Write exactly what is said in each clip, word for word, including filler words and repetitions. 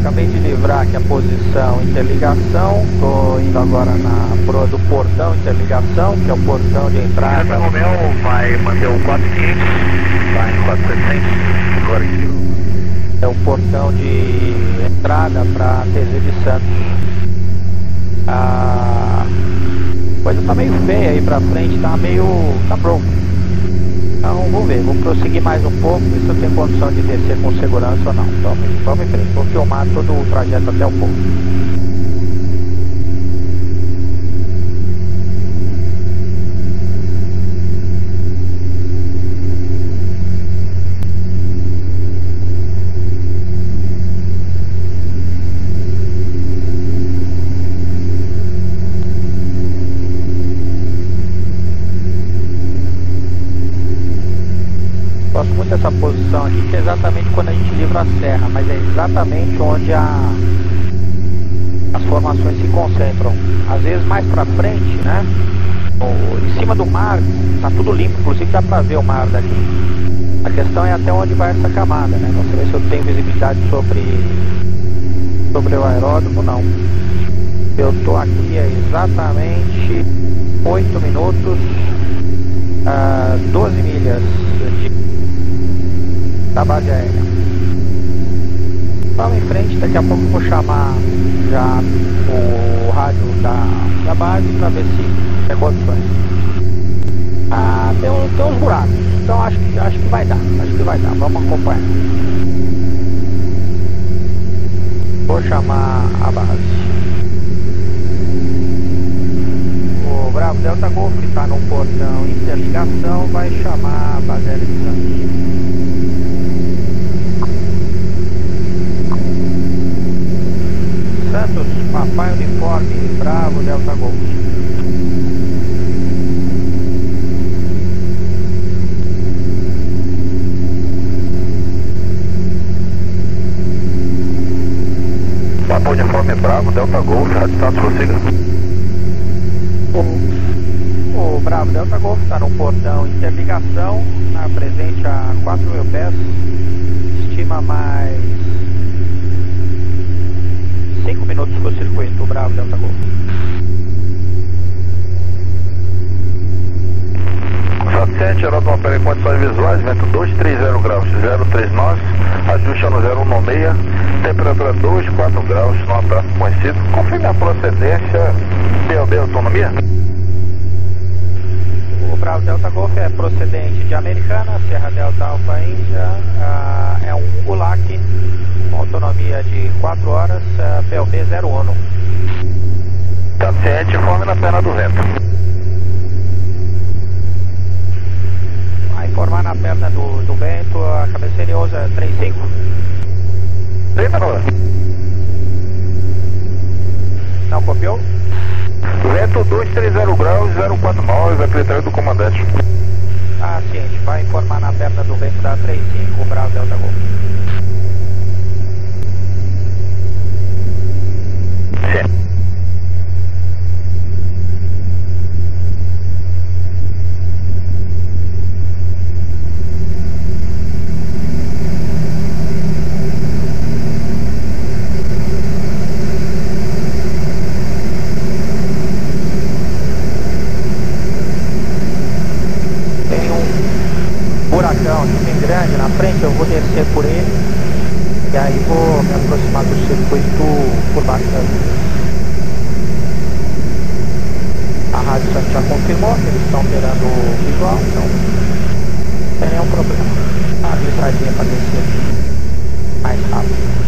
acabei de livrar aqui a posição interligação, estou indo agora na proa do portão interligação, que é o portão de entrada. Essa Romeo vai manter o quatro quinhentos, vai em quatro setecentos, agora aqui. É o portão de entrada para T Z de Santos. A coisa tá meio feia aí pra frente, tá meio... tá broke. Então vamos ver, vou prosseguir mais um pouco, ver se eu tenho condição de descer com segurança ou não. Então vamos em frente, vou filmar todo o trajeto até o ponto. Gosto muito dessa posição aqui, que é exatamente quando a gente livra a serra, mas é exatamente onde a, as formações se concentram. Às vezes mais pra frente, né? Ou, em cima do mar, tá tudo limpo, inclusive dá pra ver o mar daqui. A questão é até onde vai essa camada, né? Não sei se eu tenho visibilidade sobre, sobre o aeródromo, não. Eu tô aqui é exatamente oito minutos, uh, doze milhas de da base aérea. Vamos em frente, daqui a pouco eu vou chamar já o rádio da, da base para ver se tem condições. Ah, tem, um, tem uns buracos, então acho que, acho que vai dar, acho que vai dar, vamos acompanhar. Vou chamar a base. O Bravo Delta Golf, que está no portão interligação, vai chamar a base aérea de Santos. Santos, Papai Uniforme, Bravo, Delta Golf. Papai Uniforme, Bravo, Delta Golf, rádio status, prossiga. O, o Bravo Delta Golf está no portão interligação, na presente a quatro mil pés, estima mais cinco minutos com o circuito Bravo Delta Golf. sete, aeródromo opera em condições visuais, vento dois três zero graus, zero três nove, ajuste no zero um seis, temperatura dois quatro graus, no abraço conhecido. Confirme a procedência, B O B autonomia. O Bravo Delta Golf é procedente de Americana, Serra Delta Alfa Índia, uh, é um Gulac, com autonomia de quatro horas, uh, P O B zero um. Tá ciente, informe na perna do vento. Vai informar na perna do, do vento, a cabeceira usa trinta e cinco. trinta não. Não copiou? Vento dois três zero graus, zero quatro nove, a critério do comandante. Ah, ciente, vai informar na perna do vento da trinta e cinco, Bravo Delta Golf. Sim. Grande na frente, eu vou descer por ele e aí vou me aproximar do circuito por baixo da linha. A Rádio Santos já confirmou que eles estão operando o visual, então não tem nenhum problema. A habilitadinha para descer mais rápido.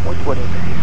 muito bonito aqui.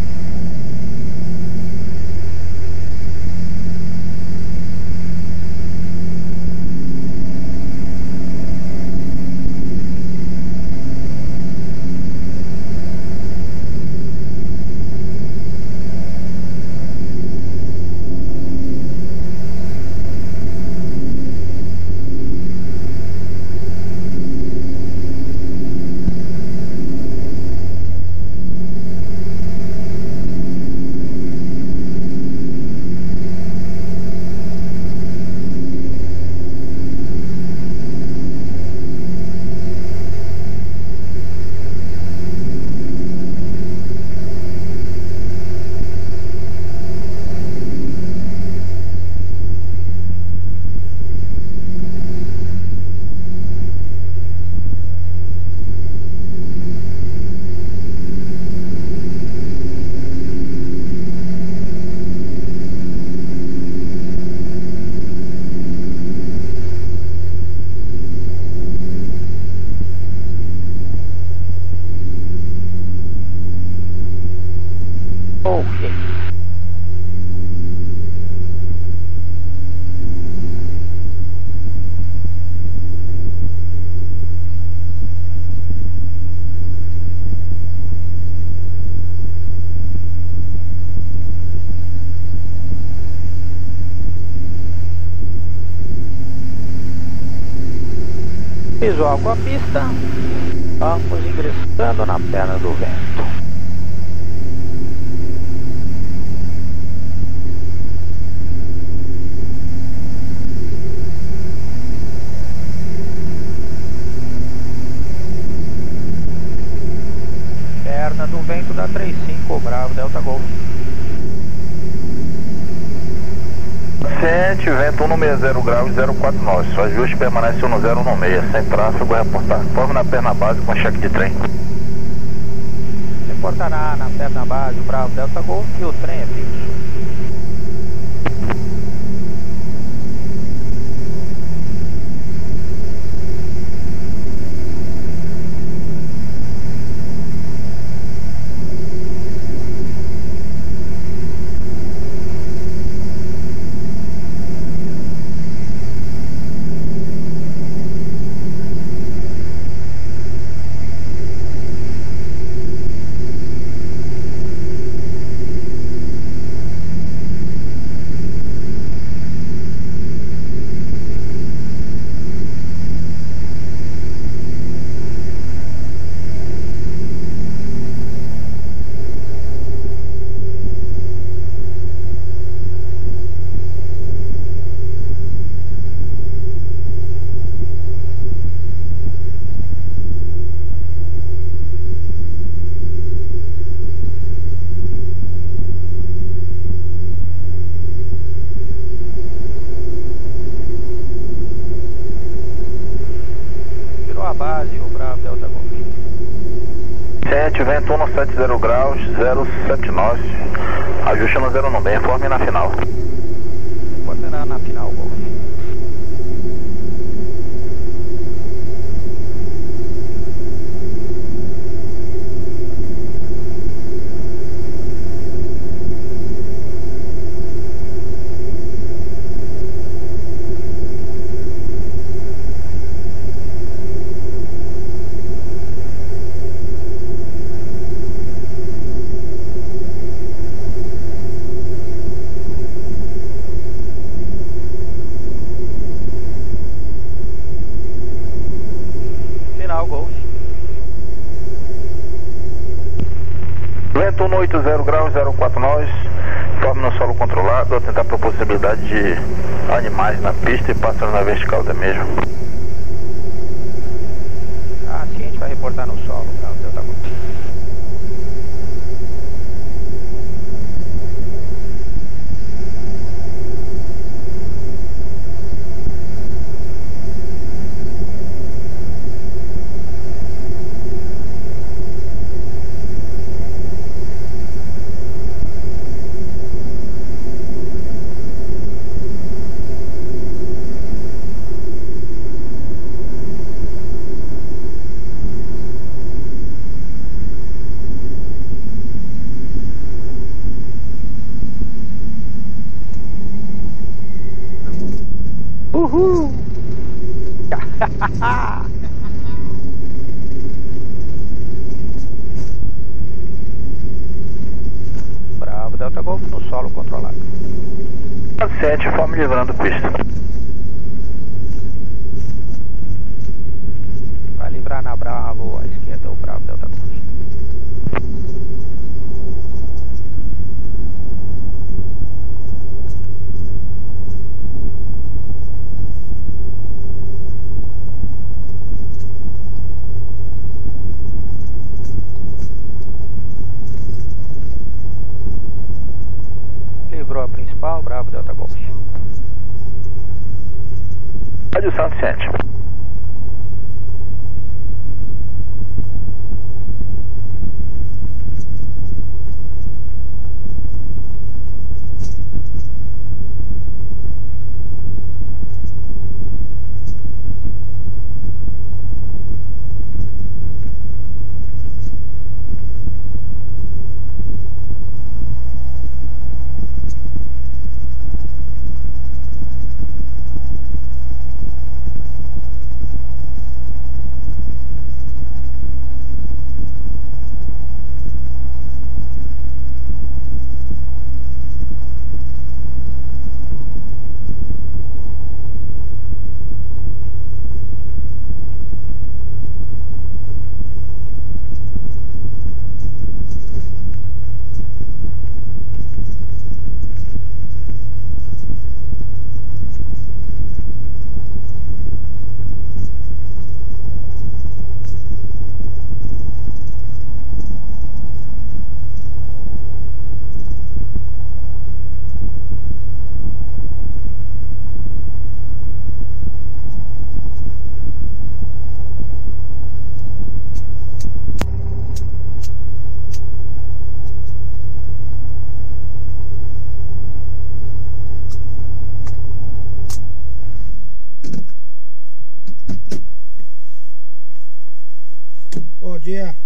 Visual com a pista, vamos ingressando na perna do vento. Perna do vento da trinta e cinco, Bravo Delta Golf. Ciente, vento um no meia zero graus, zero quatro nove. Sua ajuste permanece um no zero no meia. Sem tráfego, reportar. Forme na perna base com cheque de trem. Reportará na perna base o Bravo Delta Golf e o trem é fixo. Base, o Bravo Delta Golf. Ciente, vento um no sete zero graus, zero sete nove. Ajuste no zero no meio, informe na final. Reportará na final, Golf. Golf. Vento no oito zero graus, zero quatro nove. Forme no solo controlado, atentar para a possibilidade de animais na pista e pássaros na vertical da mesma. Ah, sim, a gente vai reportar no solo, Bravo Delta Golf. Bravo, Delta Golf no solo controlado. sete, fome livrando pista. Vai livrar na Bravo, à esquerda, o Bravo, Delta Golf. Livrou a principal, Bravo, Delta Golf. Rádio Santo sete. Bom dia.